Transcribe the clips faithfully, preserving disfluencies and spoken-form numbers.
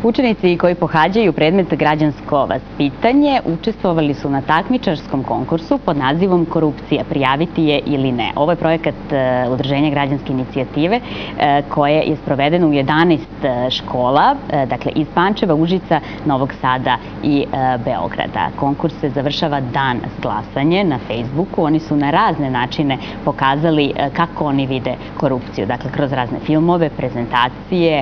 Učenici koji pohađaju predmet građansko vaspitanje učestvovali su na takmičarskom konkursu pod nazivom Korupcija, prijaviti je ili ne. Ovo je projekat Udruženja građanske inicijative koje je sprovedeno u jedanaest škola, dakle iz Pančeva, Užica, Novog Sada i Beograda. Konkurs se završava danas glasanje na Facebooku. Oni su na razne načine pokazali kako oni vide korupciju. Dakle, kroz razne filmove, prezentacije,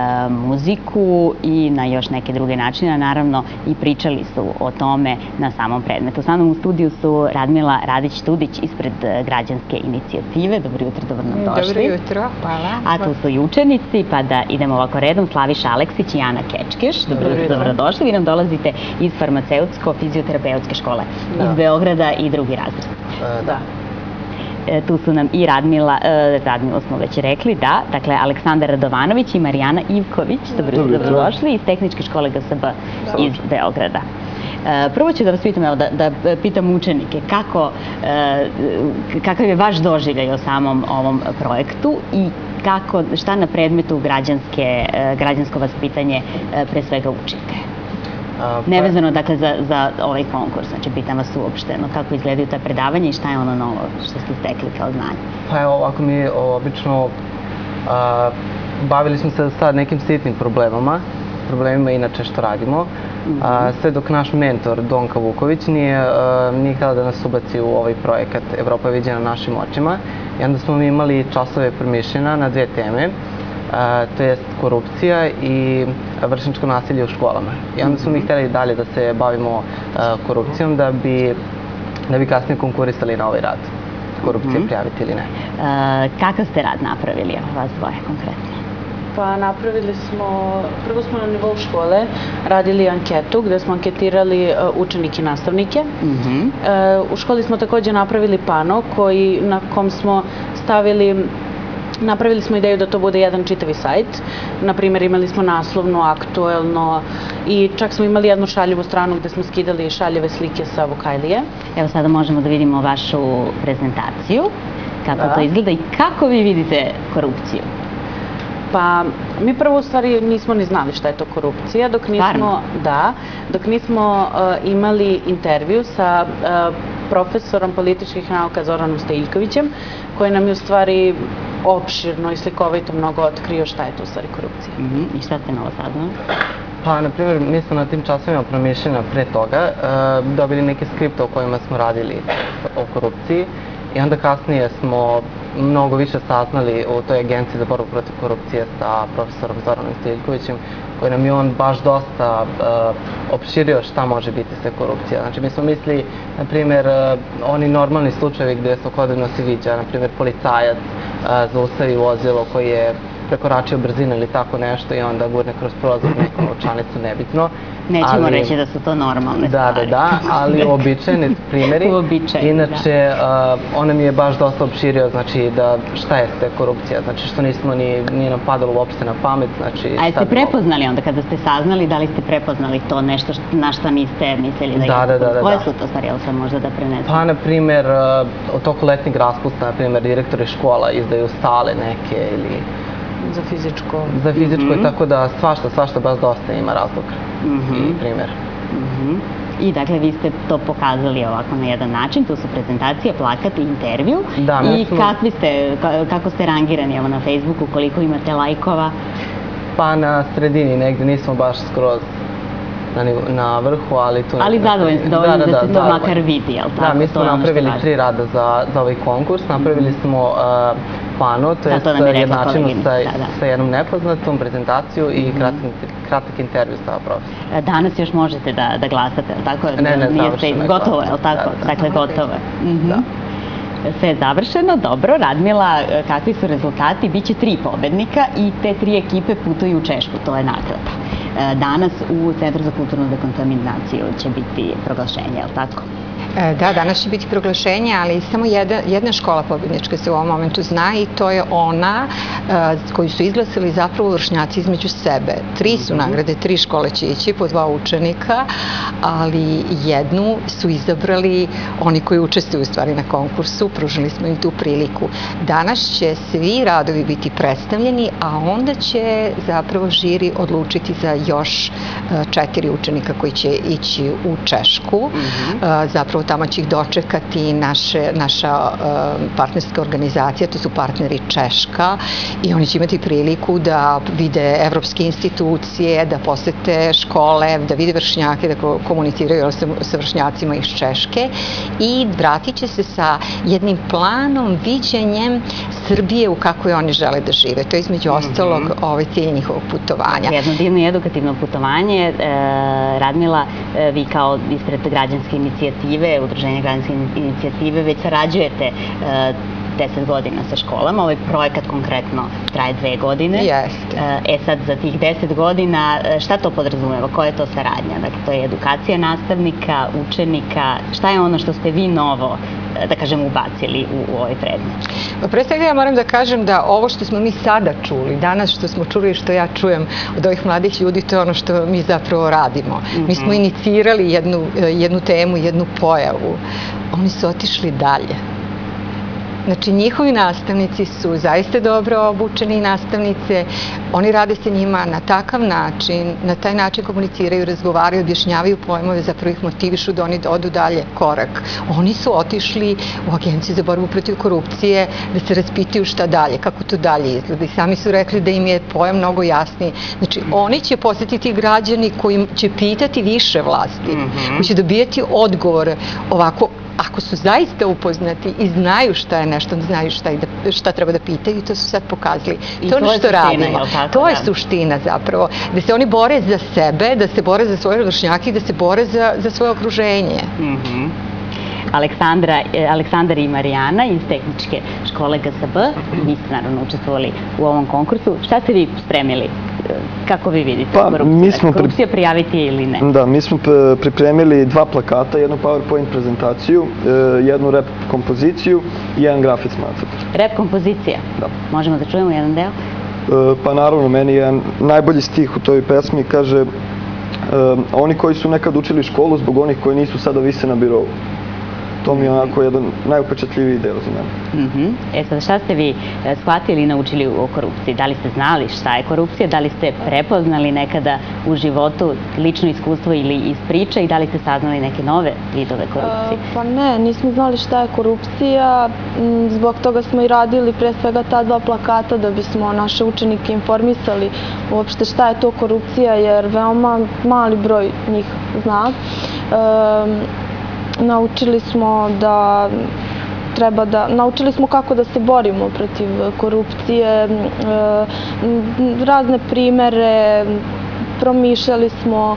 muziku i na još neke druge načine. Naravno, i pričali su o tome na samom predmetu. Sa mnom u studiju su Radmila Radić-Tudić ispred građanske inicijative. Dobro jutro, dobro nam došli. Dobro jutro, hvala. A tu su i učenici, pa da idemo ovako redom. Slaviša Aleksić i Ana Kečkeš. Dobro jutro, dobro došli. Vi nam dolazite iz farmaceutsko-fizioterapeutske škole iz Beograda i drugi razred. Da. Tu su nam i Radmila, Radmila smo već rekli, da, dakle Aleksandar Radovanović i Marijana Ivković, dobro došli iz Tehničke škole G S B iz Beograda. Prvo ću da vas pitam, evo, da pitam učenike, kako, kakav je vaš doživljaj o samom ovom projektu i kako, šta na predmetu građansko vaspitanje pre svega učite? Nevezano, dakle, za ovaj konkurs, znači, pitam vas uopšteno, kako izgledaju ta predavanja i šta je ono novo što ste stekli kao znanje? Pa evo, ovako mi obično bavili smo se sad nekim sitnim problemama, problemima inače što radimo, sve dok naš mentor Donka Vuković nije htjela da nas ubaci u ovaj projekat Evropa viđena našim očima. I onda smo mi imali časove promišljena na dve teme, to je korupcija i vršnjačko nasilje u školama. I onda smo mi htjeli dalje da se bavimo korupcijom da bi kasnije konkurisali na ovaj rad. Korupcije prijaviti ili ne. Kakav ste rad napravili, vas dvoje konkretno? Pa napravili smo, prvo smo na nivou škole radili anketu gde smo anketirali učenike i nastavnike. U školi smo također napravili pano na kom smo stavili, napravili smo ideju da to bude jedan čitavi sajt. Naprimjer, imali smo naslovno, aktuelno i čak smo imali jednu šaljivu stranu gde smo skidali šaljive slike sa Vokajlije. Evo sada možemo da vidimo vašu prezentaciju, kako to izgleda i kako vi vidite korupciju. Pa, mi prvo u stvari nismo ni znali šta je to korupcija, dok nismo, da, dok nismo imali intervju sa profesorom političkih nauka Zoranom Stojiljkovićem, koji nam je u stvari opširno i slikovito mnogo otkrio šta je to u stvari korupcija. I šta ste novo saznali? Pa, na primjer, mi smo na tim časovima promišljena pre toga dobili neke skripte o kojima smo radili o korupciji. I onda kasnije smo mnogo više saznali u toj agenciji za borbu protiv korupcije sa profesorom Zoranom Stojiljkovićem, koji nam je on baš dosta opširio šta može biti sve korupcija. Znači, mi smo mislili, na primjer, oni normalni slučajevi gdje svakodnevno se viđa, na primjer, policajac zaustavi vozilo koji je prekoračio brzinu ili tako nešto i onda gurne kroz prozor neku novčanicu, nebitno. Nećemo reći da su to normalne stvari. Da, da, da, ali uobičajeni primjeri. Inače, ona mi je baš dosta opširio, znači, da šta je sve korupcija, znači, što nismo nije nam padalo uopšte na pamet, znači... A jeste prepoznali onda, kada ste saznali, da li ste prepoznali to nešto na što niste mislili da je? Da, da, da. Koje su to stvari, jel sam možda da prenesem? Pa, na primjer, u toku letnjeg raspusta, na primjer, direktori škola izdaju sale neke ili... Za fizičko. Za fizičko i tako da svašta, svašta baš dosta ima razloga i primjer. I dakle, vi ste to pokazali ovako na jedan način, tu su prezentacije, plakat i intervju. I kakvi ste, kako ste rangirani evo na Facebooku, koliko imate lajkova? Pa na sredini negdje, nismo baš skroz na vrhu, ali tu... Ali zadovoljni ste, dovoljno da se to makar vidi, jel tako? Da, mi smo napravili tri rada za ovaj konkurs. Napravili smo pano, to je jednačinu sa jednom nepoznatom, prezentaciju i kratak intervju sa profesorom. Danas još možete da glasate, jel tako? Ne, ne, završeno je. Gotovo, jel tako? Dakle, gotovo je. Sve je završeno, dobro. Radmila, kakvi su rezultati? Biće tri pobednika i te tri ekipe putuju u Češku, to je nagrada. Danas u Centru za kulturnu dekontaminaciju će biti proglašenje, je li tako? Da, danas će biti proglašenje, ali samo jedna, jedna škola pobednička se u ovom momentu zna i to je ona koju su izglasili zapravo vršnjaci između sebe. Tri su nagrade, tri škole će ići po dva učenika, ali jednu su izabrali oni koji učestvuju u stvari na konkursu, pružili smo im tu priliku. Danas će svi radovi biti predstavljeni, a onda će zapravo žiri odlučiti za još četiri učenika koji će ići u Češku. Zapravo tamo će ih dočekati naše, naša partnerska organizacija, to su partneri Češka, i oni će imati priliku da vide evropske institucije, da posete škole, da vide vršnjake, da komuniciraju sa vršnjacima iz Češke i vratit će se sa jednim planom, viđenjem Srbije u kakvoj oni žele da žive. To je između ostalog ovaj cilj njihovog putovanja. Jedno divno i edukativno putovanje. Radmila, vi kao ispred građanske inicijative, Udruženja građanske inicijative, već sarađujete deset godina sa školama. Ovaj projekat konkretno traje dve godine. Jeste. E sad, za tih deset godina, šta to podrazumeva? Koja je to saradnja? Dakle, to je edukacija nastavnika, učenika. Šta je ono što ste vi novo, da kažem, ubacili u ovaj predmet? Pre svega ja moram da kažem da ovo što smo mi sada čuli, danas što smo čuli i što ja čujem od ovih mladih ljudi, to je ono što mi zapravo radimo. Mi smo inicirali jednu, jednu temu, jednu pojavu. Oni su otišli dalje. Znači, njihovi nastavnici su zaista dobro obučeni nastavnice, oni rade sa njima na takav način, na taj način komuniciraju, razgovaraju, objašnjavaju pojmove, zapravo ih motivišu da oni odu dalje korak. Oni su otišli u Agenciju za borbu protiv korupcije da se raspitaju šta dalje, kako to dalje izgleda. I sami su rekli da im je pojam mnogo jasniji. Znači, oni će posjetiti građani koji će pitati više vlasti, koji će dobijati odgovore ovako. Ako su zaista upoznati i znaju šta je nešto, znaju šta treba da pitaju, to su sad pokazali. To je ono što radimo. To je suština zapravo. Da se oni bore za sebe, da se bore za svoje vršnjake i da se bore za svoje okruženje. Aleksandar i Marijana iz Tehničke škole G S B, vi ste naravno učestvovali u ovom konkursu. Šta ste vi spremili? Kako vi vidite korupciju? Korupcija prijaviti je ili ne? Da, mi smo pripremili dva plakata, jednu PowerPoint prezentaciju, jednu rap kompoziciju i jedan grafitski nacrt. Rap kompozicija? Da. Možemo da čujemo jedan deo? Pa naravno, meni je najbolji stih u toj pesmi, kaže oni koji su nekad učili školu zbog onih koji nisu sada vise na birovu. To mi je onako jedan najupečatljiviji deo za mene. E sad, šta ste vi shvatili i naučili o korupciji? Da li ste znali šta je korupcija? Da li ste prepoznali nekada u životu lično iskustvo ili iz priče i da li ste saznali neke nove vidove korupcije? Pa ne, nismo znali šta je korupcija. Zbog toga smo i radili pre svega ta dva plakata da bismo naše učenike informisali uopšte šta je to korupcija, jer veoma mali broj njih zna. Naučili smo da treba da, naučili smo kako da se borimo protiv korupcije, razne primere, promišljali smo,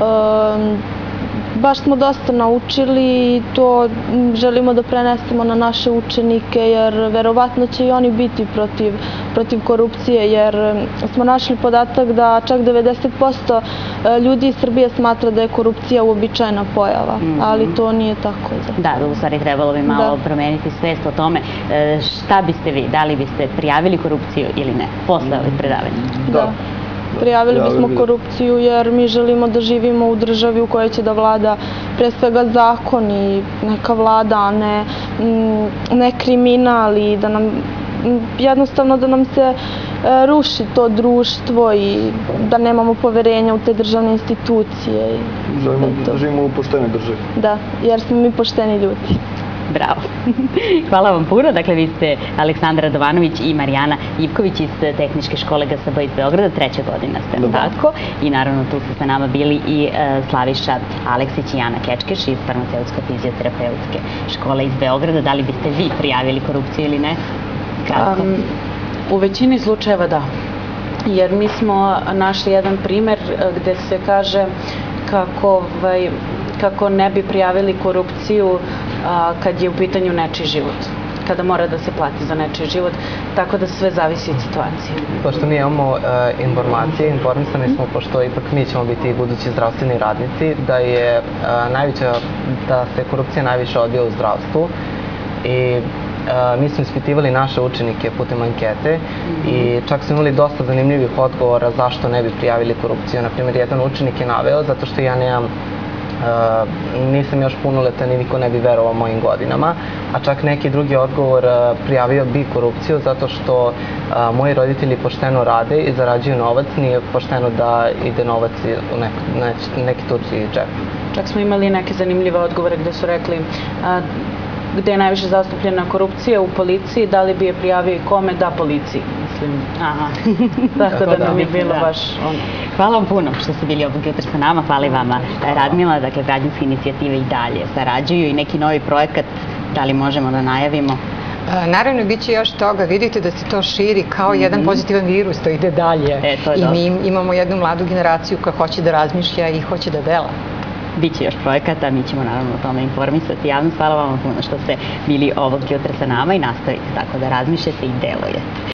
baš smo dosta naučili i to želimo da prenesemo na naše učenike, jer verovatno će i oni biti protiv, protiv korupcije, jer smo našli podatak da čak devedeset posto ljudi iz Srbije smatra da je korupcija uobičajena pojava, ali to nije tako. Da, u stvari trebalo bi malo promeniti svest o tome. Šta biste vi, da li biste prijavili korupciju ili ne, posle ovih predavanja? Da. Prijavili bismo korupciju jer mi želimo da živimo u državi u kojoj će da vlada pre svega zakon i neka vlada, a ne, ne kriminal i da nam jednostavno da nam se ruši to društvo i da nemamo poverenja u te državne institucije. Želimo da živimo u poštenoj državi. Da, jer smo mi pošteni ljudi. Bravo. Hvala vam puno. Dakle, vi ste Aleksandra Radovanović i Marijana Ivković iz Tehničke škole G S B iz Beograda. Treća godina ste, tako? I naravno tu su sa nama bili i Slaviša Aleksić i Ana Kečkeš iz Farmaceutsko-fizioterapeutske škole iz Beograda. Da li biste vi prijavili korupciju ili ne? Kratko. U većini slučajeva da. Jer mi smo našli jedan primer gde se kaže kako kako ne bi prijavili korupciju kad je u pitanju nečiji život. kada mora da se plati za nečiji život, tako da sve zavisi od situacije. Pošto mi imamo e, informacije, informisani smo, pošto ipak mi ćemo biti budući zdravstveni radnici, da je e, najveća, da se korupcija najviše odvija u zdravstvu i Uh, mi smo ispitivali naše učenike putem ankete i čak smo imali dosta zanimljivih odgovora zašto ne bi prijavili korupciju. Naprimjer, jedan učenik je naveo zato što ja nemam, uh, nisam još punoletan i niko ne bi verovao mojim godinama, a čak neki drugi odgovor uh, prijavio bi korupciju zato što uh, moji roditelji pošteno rade i zarađuju novac, nije pošteno da ide novac u nek, nek, neki tuđi džep. Čak smo imali neke zanimljive odgovore gde su rekli uh, gde je najviše zastupljena korupcija u policiji, da li bi je prijavio i kome, da policiji, mislim. Aha. Tako da nam je bilo baš ono. Hvala vam puno što ste bili ovog jutra sa nama, hvala i vama. Radmila, dakle, građanske inicijative i dalje sarađuju i neki novi projekat, da li možemo da najavimo? Naravno, bit će još toga. Vidite da se to širi kao jedan pozitivan virus, to ide dalje. E, to je I dobro. mi imamo jednu mladu generaciju koja hoće da razmišlja i hoće da dela. Biće još projekata, mi ćemo naravno o tome informisati javnost. Hvala vam puno što ste bili ovog jutra sa nama i nastavite tako da razmišljate i delujete.